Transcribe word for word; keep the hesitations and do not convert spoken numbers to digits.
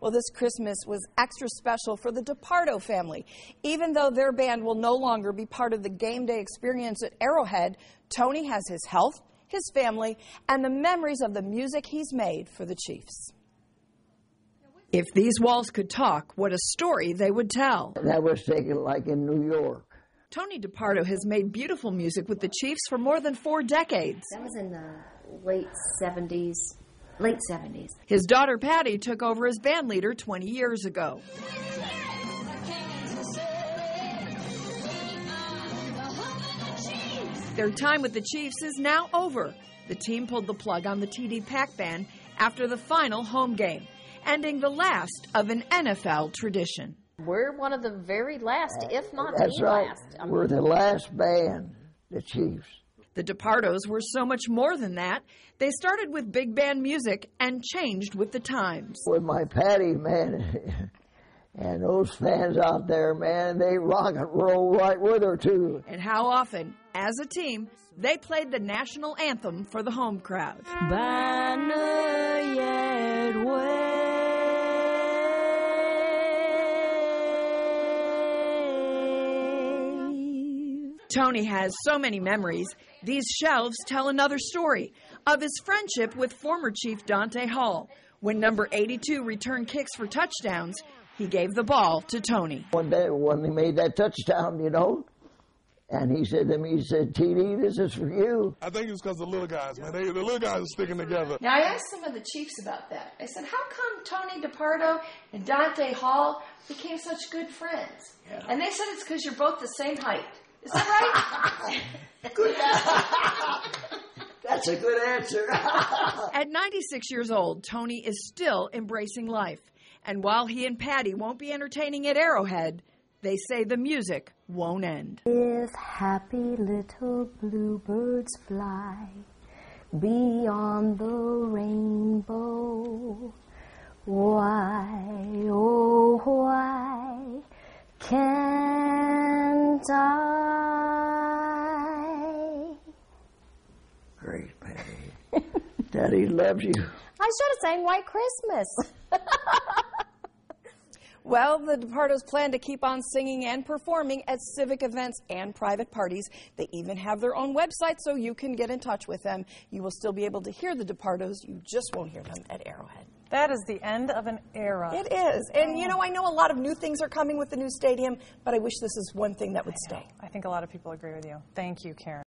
Well, this Christmas was extra special for the DiPardo family. Even though their band will no longer be part of the game day experience at Arrowhead, Tony has his health, his family, and the memories of the music he's made for the Chiefs. If these walls could talk, what a story they would tell. That was taken like in New York. Tony DiPardo has made beautiful music with the Chiefs for more than four decades. That was in the late seventies, late seventies. His daughter Patty took over as band leader twenty years ago. Their time with the Chiefs is now over. The team pulled the plug on the T D Pack Band after the final home game, ending the last of an N F L tradition. We're one of the very last, if not That's the right. last. I mean, We're the last band, the Chiefs. The DiPardos were so much more than that. They started with big band music and changed with the times. With my Patty, man, and those fans out there, man, they rock and roll right with her, too. And how often, as a team, they played the national anthem for the home crowd. Banner yet wave. Tony has so many memories. These shelves tell another story of his friendship with former Chief Dante Hall. When number eighty-two returned kicks for touchdowns, he gave the ball to Tony. One day when he made that touchdown, you know, and he said to me, he said, T D, this is for you. I think it's because the little guys, man. They, the little guys are sticking together. Now, I asked some of the Chiefs about that. I said, how come Tony DiPardo and Dante Hall became such good friends? Yeah. And they said it's because you're both the same height. Is that right? Good. That's a good answer. At ninety-six years old, Tony is still embracing life. And while he and Patty won't be entertaining at Arrowhead, they say the music won't end. If happy little bluebirds fly beyond the rainbow, why, oh, why can't I? Great, Patty. Daddy loves you. I should have sang White Christmas. Well, the DiPardos plan to keep on singing and performing at civic events and private parties. They even have their own website, so you can get in touch with them. You will still be able to hear the DiPardos. You just won't hear them at Arrowhead. That is the end of an era. It is. And, you know, I know a lot of new things are coming with the new stadium, but I wish this is one thing that would stay. I think a lot of people agree with you. Thank you, Karen.